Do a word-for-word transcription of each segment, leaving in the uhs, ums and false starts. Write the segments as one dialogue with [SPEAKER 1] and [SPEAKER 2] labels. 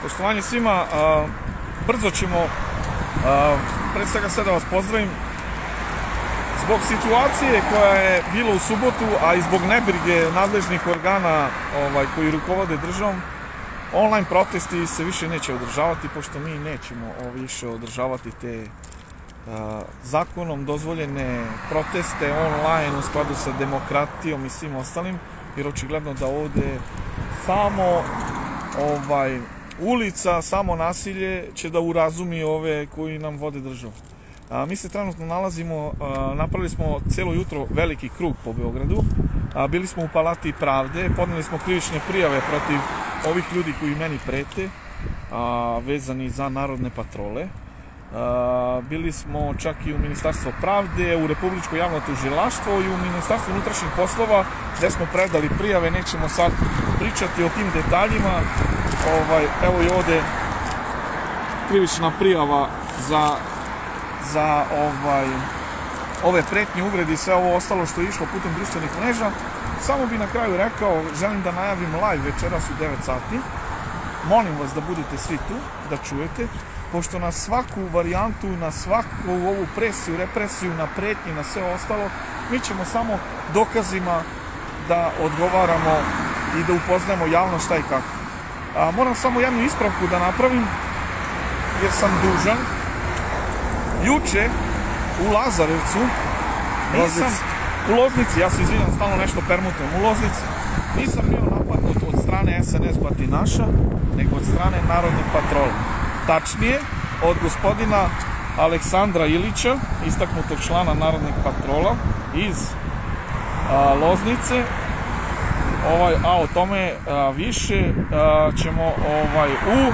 [SPEAKER 1] Poštovanje svima, brzo ćemo, pre svega sve da vas pozdravim, zbog situacije koja je bila u subotu, a i zbog nebrige nadležnih organa koji rukovode državom, online protesti se više neće održavati, pošto mi nećemo više održavati te zakonom dozvoljene proteste online u skladu sa demokratijom i svim ostalim, jer očigledno da ovde samo ulica, samo nasilje će da urazumi ove koji nam vode državu. Mi se trenutno nalazimo, napravili smo celo jutro veliki krug po Beogradu, bili smo u Palati Pravde, podneli smo krivične prijave protiv ovih ljudi koji meni prete, vezani za narodne patrole. Bili smo čak i u Ministarstvo pravde, u Republičko javno tužilaštvo i u Ministarstvo unutrašnjih poslova, gde smo predali prijave. Nećemo sad pričati o tim detaljima. Evo i ovde krivična prijava za ove pretnje, uvrede i sve ovo ostalo što je išlo putem društvenih mreža. Samo bi na kraju rekao, želim da najavim live večeras u devet sati. Molim vas da budete svi tu, da čujete, pošto na svaku varijantu, na svaku ovu presiju, represiju, na pretnji, na sve ostalo, mi ćemo samo dokazima da odgovaramo i da upoznajemo javno šta i kako. Moram samo jednu ispravku da napravim, jer sam dužan. Juče u Lazarevcu, nisam, u Loznici, ja se izvinjam, stalno nešto permutujem, u Loznici nisam bio napadnut od strane es en es batinaša, nego od strane narodnih patrola. Tačnije, od gospodina Aleksandra Ilića, istaknutog člana narodnih patrola iz Loznice, a o tome više ćemo u,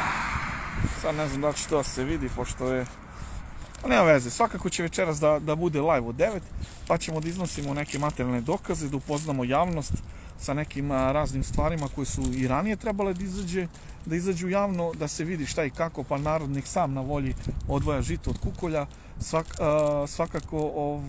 [SPEAKER 1] sad ne znam da će to da se vidi, pošto je, nema veze, svakako će večeras da bude live od devet, pa ćemo da iznosimo neke materijalne dokaze, da upoznamo javnost sa nekim raznim stvarima koje su i ranije trebale da izađu javno, da se vidi šta i kako, pa narod nek sam na volji odvaja žito od kukolja. Svakako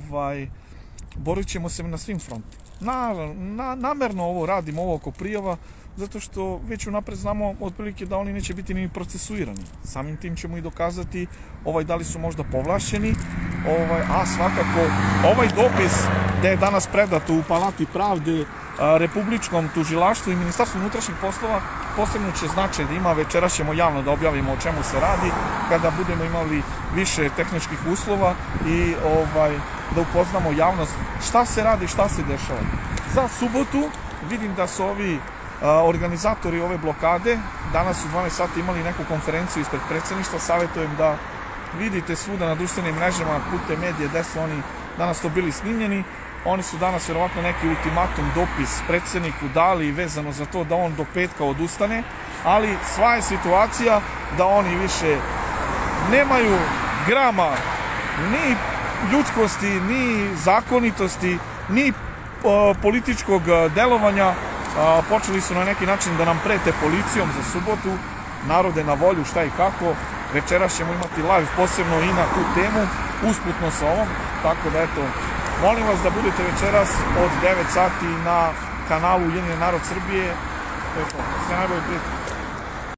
[SPEAKER 1] borit ćemo se na svim frontima. Namerno ovo radimo, ovo oko prijava, zato što već unapred znamo otprilike da oni neće biti ni procesuirani. Samim tim ćemo i dokazati da li su možda povlašćeni, a svakako ovaj dopis gde je danas predat u Palati Pravde Republičkom tužilaštvu i Ministarstvu unutrašnjih poslova posebno će značaj da ima. Večeras ćemo javno da objavimo o čemu se radi, kada budemo imali više tehničkih uslova i da upoznamo javnost šta se radi, šta se dešava. Za subotu vidim da su ovi organizatori ove blokade danas u dvanaest sati imali neku konferenciju ispred predsjedništva. Savjetujem da vidite svuda na društvenim mrežama, putem medije, gde su oni danas to bili snimljeni. Oni su danas vjerovatno neki ultimatum, dopis predsjedniku dali vezano za to da on do petka odustane, ali sva je situacija da oni više nemaju grama ni ljudskosti, ni zakonitosti, ni političkog delovanja. Počeli su na neki način da nam prete policijom za subotu. Narode na volju šta i kako. Večeras ćemo imati live posebno i na tu temu, usputno sa ovom, tako da eto, molim vas da budete večeras od devet sati na kanalu Ujedinjeni narod Srbije. Sve najbolje, prijatelji.